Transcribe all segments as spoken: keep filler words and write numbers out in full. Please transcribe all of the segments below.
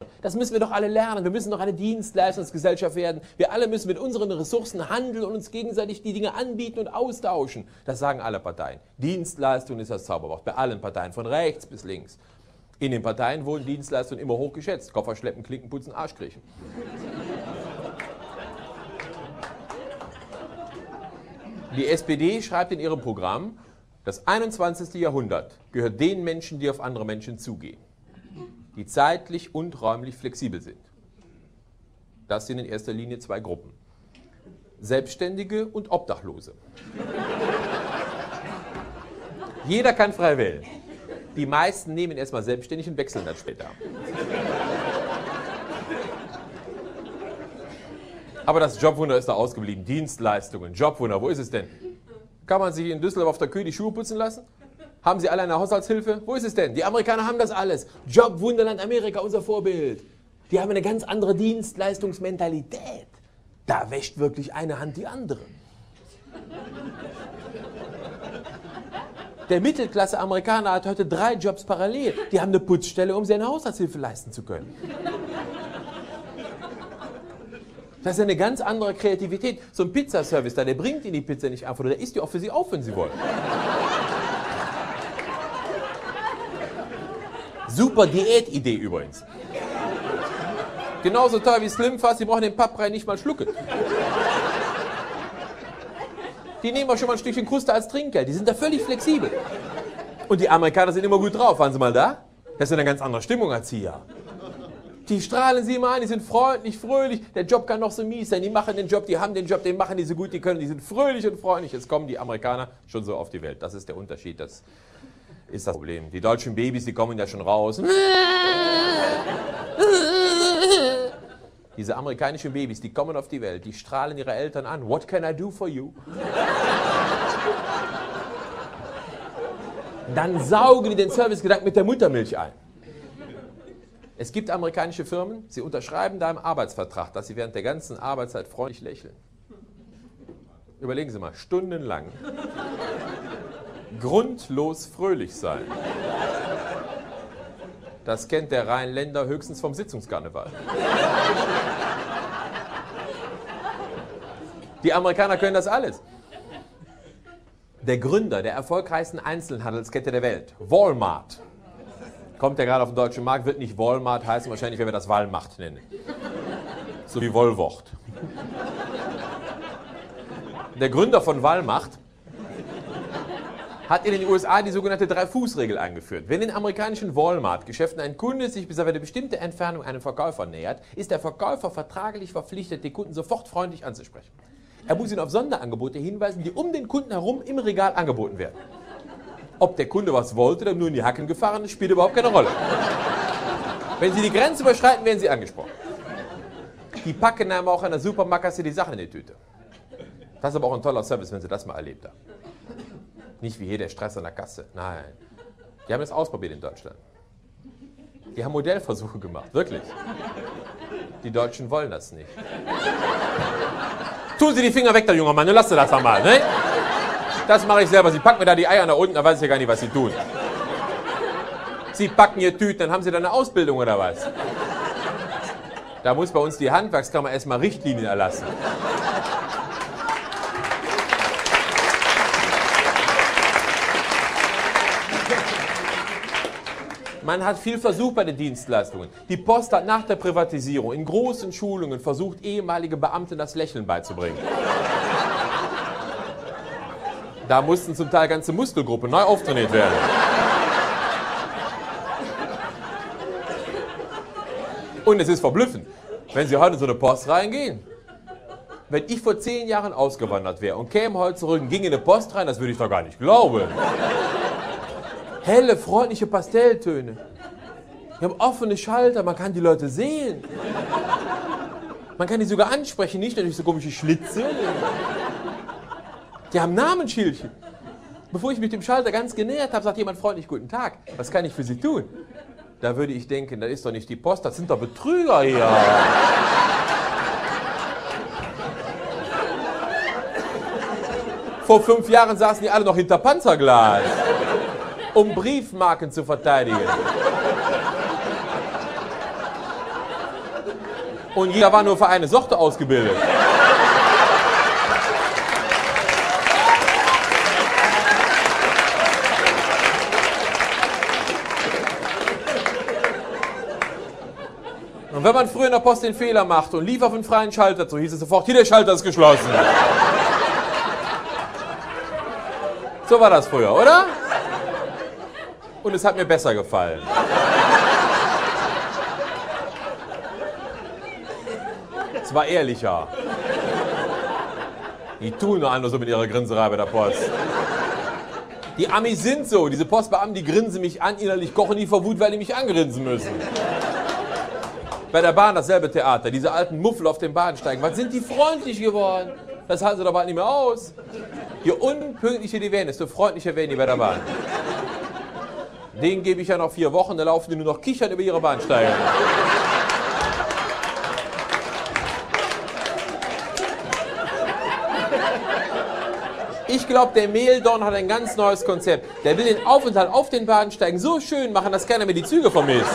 Das müssen wir doch alle lernen. Wir müssen doch eine Dienstleistungsgesellschaft werden. Wir alle müssen mit unseren Ressourcen handeln und uns gegenseitig die Dinge anbieten und austauschen. Das sagen alle Parteien. Dienstleistung ist das Zauberwort bei allen Parteien, von rechts bis links. In den Parteien wurden Dienstleistungen immer hoch geschätzt. Koffer schleppen, Klinken putzen, Arsch kriechen. Die S P D schreibt in ihrem Programm, das einundzwanzigste Jahrhundert gehört den Menschen, die auf andere Menschen zugehen, die zeitlich und räumlich flexibel sind. Das sind in erster Linie zwei Gruppen. Selbstständige und Obdachlose. Jeder kann frei wählen. Die meisten nehmen erstmal selbstständig und wechseln dann später. Aber das Jobwunder ist da ausgeblieben. Dienstleistungen, Jobwunder, wo ist es denn? Kann man sich in Düsseldorf auf der Kühe die Schuhe putzen lassen? Haben Sie alle eine Haushaltshilfe? Wo ist es denn? Die Amerikaner haben das alles. Jobwunderland Amerika, unser Vorbild. Die haben eine ganz andere Dienstleistungsmentalität. Da wäscht wirklich eine Hand die andere. Der Mittelklasse-Amerikaner hat heute drei Jobs parallel. Die haben eine Putzstelle, um seine Haushaltshilfe leisten zu können. Das ist eine ganz andere Kreativität. So ein Pizzaservice da, der bringt Ihnen die Pizza nicht einfach, der isst die auch für Sie auf, wenn Sie wollen. Super Diätidee übrigens. Genauso teuer wie Slim Fast, Sie brauchen den Pappbrei nicht mal schlucken. Die nehmen auch schon mal ein Stückchen Kruste als Trinkgeld, die sind da völlig flexibel. Und die Amerikaner sind immer gut drauf, waren Sie mal da? Das ist eine ganz andere Stimmung als hier. Die strahlen Sie immer an, die sind freundlich, fröhlich, der Job kann noch so mies sein, die machen den Job, die haben den Job, den machen die so gut, die können, die sind fröhlich und freundlich. Jetzt kommen die Amerikaner schon so auf die Welt, das ist der Unterschied, das ist das Problem. Die deutschen Babys, die kommen ja schon raus. Diese amerikanischen Babys, die kommen auf die Welt, die strahlen ihre Eltern an. What can I do for you? Dann saugen die den Servicegedanken mit der Muttermilch ein. Es gibt amerikanische Firmen, sie unterschreiben da im Arbeitsvertrag, dass sie während der ganzen Arbeitszeit freundlich lächeln. Überlegen Sie mal, stundenlang grundlos fröhlich sein. Das kennt der Rheinländer höchstens vom Sitzungskarneval. Die Amerikaner können das alles. Der Gründer der erfolgreichsten Einzelhandelskette der Welt, Walmart, kommt ja gerade auf den deutschen Markt, wird nicht Walmart heißen, wahrscheinlich werden wir das Walmacht nennen. So wie Wollwort. Der Gründer von Walmart hat in den U S A die sogenannte Drei-Fuß-Regel eingeführt. Wenn in amerikanischen Walmart-Geschäften ein Kunde sich bis auf eine bestimmte Entfernung einem Verkäufer nähert, ist der Verkäufer vertraglich verpflichtet, den Kunden sofort freundlich anzusprechen. Er muss ihn auf Sonderangebote hinweisen, die um den Kunden herum im Regal angeboten werden. Ob der Kunde was wollte oder nur in die Hacken gefahren ist, spielt überhaupt keine Rolle. Wenn Sie die Grenze überschreiten, werden Sie angesprochen. Die packen einem auch an der Supermarktkasse die Sachen in die Tüte. Das ist aber auch ein toller Service, wenn Sie das mal erlebt haben. Nicht wie hier der Stress an der Kasse, nein. Die haben das ausprobiert in Deutschland. Die haben Modellversuche gemacht, wirklich. Die Deutschen wollen das nicht. Tun Sie die Finger weg, der junge Mann, lassen Sie das mal, ne? Das mache ich selber. Sie packen mir da die Eier nach unten, da weiß ich ja gar nicht, was Sie tun. Sie packen Ihr Tüten, dann haben Sie da eine Ausbildung oder was? Da muss bei uns die Handwerkskammer erstmal Richtlinien erlassen. Man hat viel versucht bei den Dienstleistungen. Die Post hat nach der Privatisierung in großen Schulungen versucht, ehemalige Beamte das Lächeln beizubringen. Da mussten zum Teil ganze Muskelgruppen neu auftrainiert werden. Und es ist verblüffend, wenn Sie heute in so eine Post reingehen. Wenn ich vor zehn Jahren ausgewandert wäre und käme heute zurück und ging in eine Post rein, das würde ich doch gar nicht glauben. Helle, freundliche Pastelltöne. Wir haben offene Schalter, man kann die Leute sehen. Man kann die sogar ansprechen, nicht nur durch so komische Schlitze. Die haben Namensschildchen. Bevor ich mich dem Schalter ganz genähert habe, sagt jemand freundlich, guten Tag, was kann ich für Sie tun? Da würde ich denken, das ist doch nicht die Post, das sind doch Betrüger hier. Vor fünf Jahren saßen die alle noch hinter Panzerglas, um Briefmarken zu verteidigen. Und jeder war nur für eine Sorte ausgebildet. Und wenn man früher in der Post den Fehler macht und lief auf einen freien Schalter zu, hieß es sofort, hier, der Schalter ist geschlossen. So war das früher, oder? Und es hat mir besser gefallen. Es war ehrlicher. Die tun nur andere so mit ihrer Grinserei bei der Post. Die Amis sind so, diese Postbeamten, die grinsen mich an, innerlich kochen die vor Wut, weil die mich angrinsen müssen. Bei der Bahn dasselbe Theater, diese alten Muffel auf den Bahnsteigen. Was sind die freundlich geworden? Das halten sie doch bald nicht mehr aus. Je unpünktlicher die werden, desto freundlicher werden die bei der Bahn. Denen gebe ich ja noch vier Wochen, da laufen die nur noch kichern über ihre Bahnsteige. Ich glaube, der Meldon hat ein ganz neues Konzept. Der will den Aufenthalt auf den Bahnsteigen so schön machen, dass keiner mehr die Züge vermisst.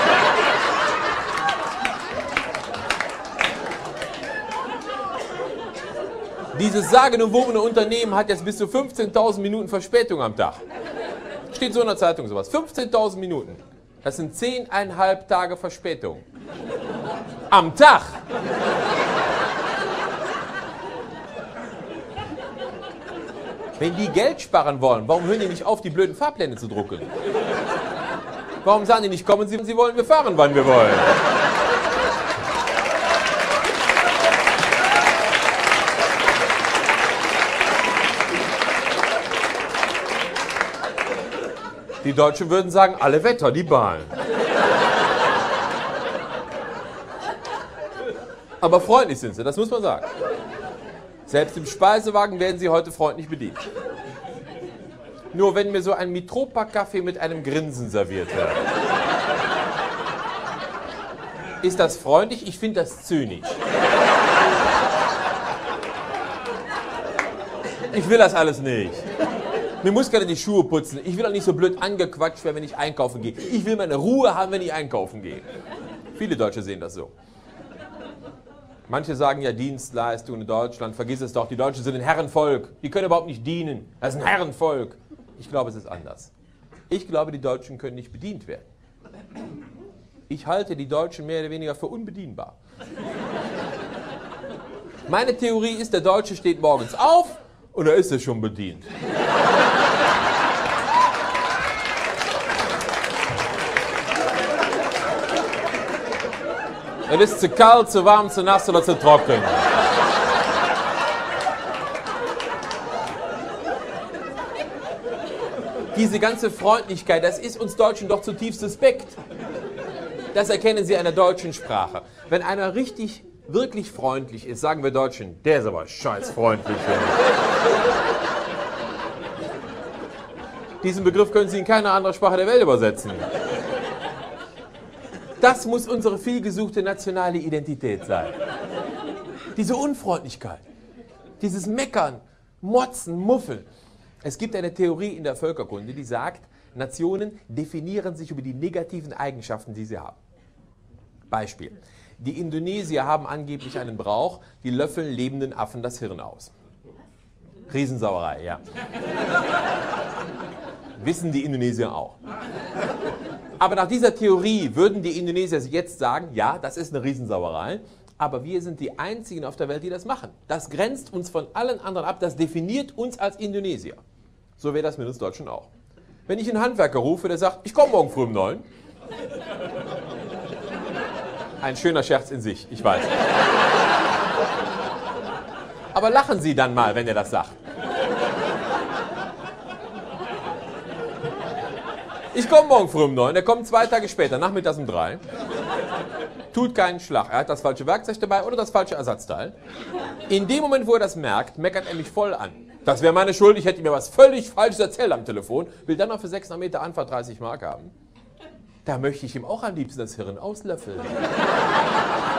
Dieses sagenumwobene Unternehmen hat jetzt bis zu fünfzehntausend Minuten Verspätung am Tag. Steht so in der Zeitung sowas. fünfzehntausend Minuten. Das sind zehneinhalb Tage Verspätung. Am Tag. Wenn die Geld sparen wollen, warum hören die nicht auf, die blöden Fahrpläne zu drucken? Warum sagen die nicht, kommen Sie, Sie wollen, wir fahren, wann wir wollen? Die Deutschen würden sagen, alle Wetter, die Bahn. Aber freundlich sind sie, das muss man sagen. Selbst im Speisewagen werden sie heute freundlich bedient. Nur wenn mir so ein Mitropa-Kaffee mit einem Grinsen serviert wird. Ist das freundlich? Ich finde das zynisch. Ich will das alles nicht. Mir muss keiner die Schuhe putzen. Ich will auch nicht so blöd angequatscht werden, wenn ich einkaufen gehe. Ich will meine Ruhe haben, wenn ich einkaufen gehe. Viele Deutsche sehen das so. Manche sagen ja Dienstleistungen in Deutschland. Vergiss es doch, die Deutschen sind ein Herrenvolk. Die können überhaupt nicht dienen. Das ist ein Herrenvolk. Ich glaube, es ist anders. Ich glaube, die Deutschen können nicht bedient werden. Ich halte die Deutschen mehr oder weniger für unbedienbar. Meine Theorie ist, der Deutsche steht morgens auf und er ist er schon bedient. Es ist zu kalt, zu warm, zu nass oder zu trocken. Diese ganze Freundlichkeit, das ist uns Deutschen doch zutiefst suspekt. Das erkennen Sie an der deutschen Sprache. Wenn einer richtig, wirklich freundlich ist, sagen wir Deutschen, der ist aber scheiß freundlich. Diesen Begriff können Sie in keiner anderen Sprache der Welt übersetzen. Das muss unsere vielgesuchte nationale Identität sein. Diese Unfreundlichkeit, dieses Meckern, Motzen, Muffeln. Es gibt eine Theorie in der Völkerkunde, die sagt, Nationen definieren sich über die negativen Eigenschaften, die sie haben. Beispiel. Die Indonesier haben angeblich einen Brauch, die löffeln lebenden Affen das Hirn aus. Riesensauerei, ja. Wissen die Indonesier auch. Aber nach dieser Theorie würden die Indonesier jetzt sagen, ja, das ist eine Riesensauerei, aber wir sind die Einzigen auf der Welt, die das machen. Das grenzt uns von allen anderen ab, das definiert uns als Indonesier. So wäre das mit uns Deutschen auch. Wenn ich einen Handwerker rufe, der sagt, ich komme morgen früh um neun. Ein schöner Scherz in sich, ich weiß. Aber lachen Sie dann mal, wenn er das sagt. Ich komme morgen früh um neun, er kommt zwei Tage später, nachmittags um drei. Tut keinen Schlag. Er hat das falsche Werkzeug dabei oder das falsche Ersatzteil. In dem Moment, wo er das merkt, meckert er mich voll an. Das wäre meine Schuld, ich hätte mir was völlig Falsches erzählt am Telefon, will dann noch für sechshundert Meter Anfahrt dreißig Mark haben. Da möchte ich ihm auch am liebsten das Hirn auslöffeln.